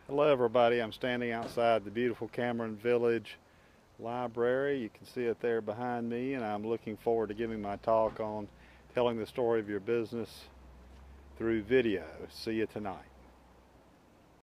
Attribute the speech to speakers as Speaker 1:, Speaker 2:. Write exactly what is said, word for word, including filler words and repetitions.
Speaker 1: Hello everybody, I'm standing outside the beautiful Cameron Village Library. You can see it there behind me, and I'm looking forward to giving my talk on telling the story of your business through video. See you tonight.